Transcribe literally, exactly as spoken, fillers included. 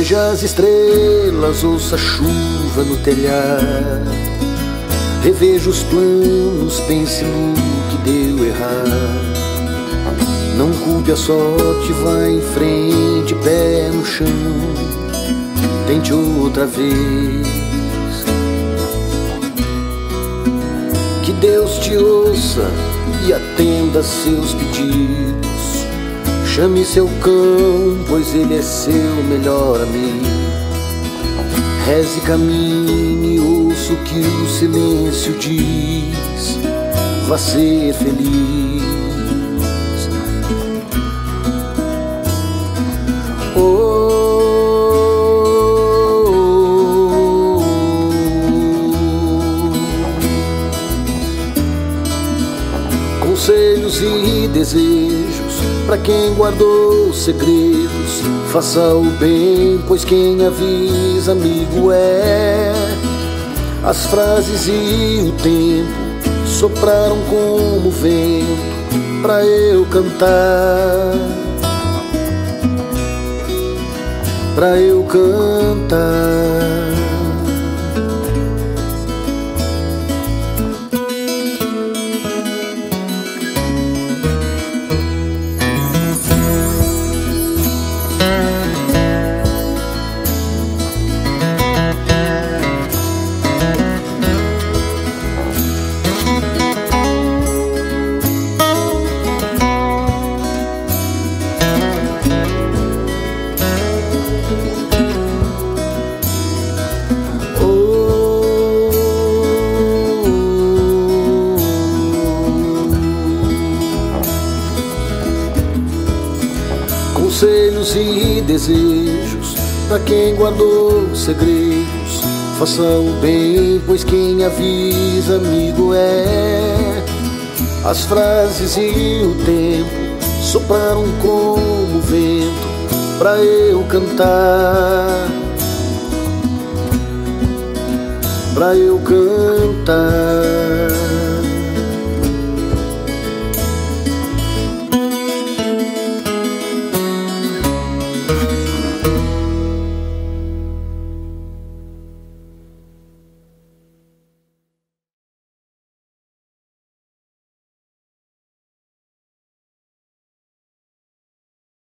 Veja as estrelas, ouça a chuva no telhado, reveja os planos, pense no que deu errado. Não culpe a sorte, vá em frente, pé no chão, tente outra vez. Que Deus te ouça e atenda seus pedidos. Chame seu cão, pois ele é seu melhor amigo. Reze, caminhe, ouça o que o silêncio diz. Vá ser feliz. Oh, conselhos e desejos para quem guardou segredos. Faça o bem, pois quem avisa amigo é. As frases e o tempo sopraram como vento pra eu cantar, pra eu cantar. Conselhos e desejos para quem guardou segredos. Faça o bem, pois quem avisa amigo é. As frases e o tempo sopraram como vento pra eu cantar, pra eu cantar.